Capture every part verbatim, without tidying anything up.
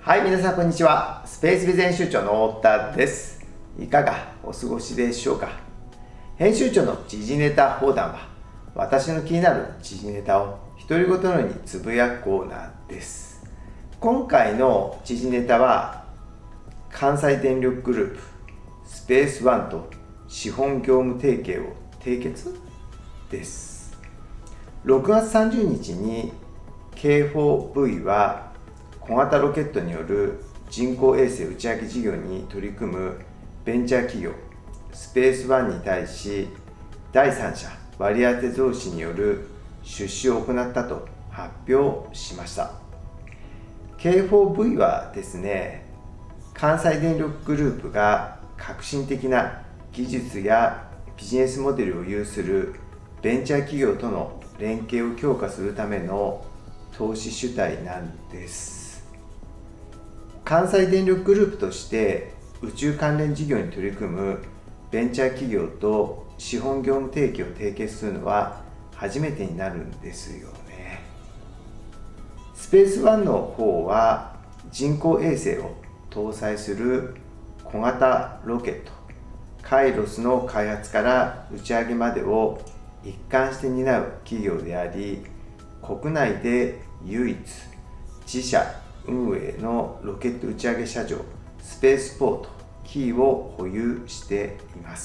はい、皆さんこんにちは。スペースビズ編集長の太田です。いかがお過ごしでしょうか。編集長の時事ネタ放談は、私の気になる時事ネタを独り言のようにつぶやくコーナーです。今回の時事ネタは、関西電力グループスペースワンと資本業務提携を締結です。ろくがつさんじゅうにちに ケーフォーブイ は小型ロケットによる人工衛星打ち上げ事業に取り組むベンチャー企業スペースワンに対しだいさん者割当増資による出資を行ったと発表しました。 ケーフォーブイ はですね、関西電力グループが革新的な技術やビジネスモデルを有するベンチャー企業との連携を強化するための投資主体なんです。関西電力グループとして宇宙関連事業に取り組むベンチャー企業と資本業務提携を締結するのは初めてになるんですよね。スペースワンの方は人工衛星を搭載する小型ロケットカイロスの開発から打ち上げまでを一貫して担う企業であり、国内で唯一自社運営のロケット打ち上げ車上スペースポートキーを保有しています。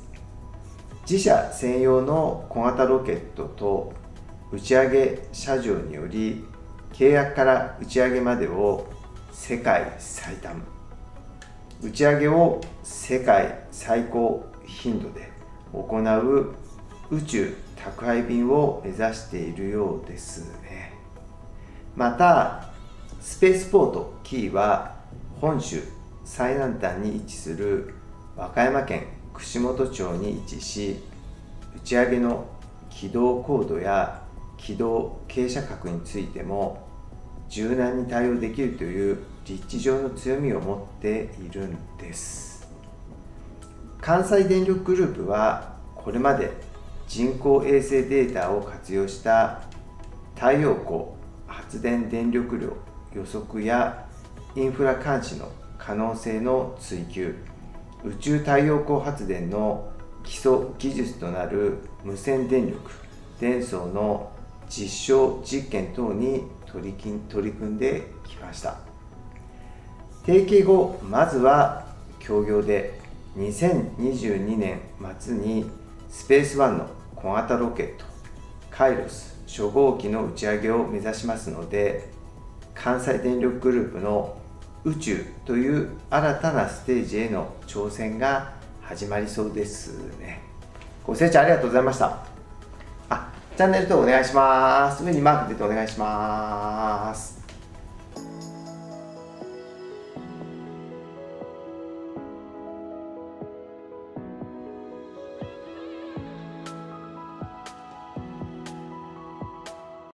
自社専用の小型ロケットと打ち上げ車上により契約から打ち上げまでを世界最短、打ち上げを世界最高頻度で行う宇宙宅配便を目指しているようですね。またスペースポートキーは本州最南端に位置する和歌山県串本町に位置し、打ち上げの軌道高度や軌道傾斜角についても柔軟に対応できるという立地上の強みを持っているんです。関西電力グループはこれまで人工衛星データを活用した太陽光発電電力量予測やインフラ監視の可能性の追求、宇宙太陽光発電の基礎技術となる無線電力電装の実証実験等に取り取り組んできました。提携後、まずは協業でにせんにじゅうにねん末にスペースワンの小型ロケットカイロス初号機の打ち上げを目指しますので、関西電力グループの宇宙という新たなステージへの挑戦が始まりそうですね。ご清聴ありがとうございました。あ、チャンネル登録お願いします。上にマーク出てお願いします。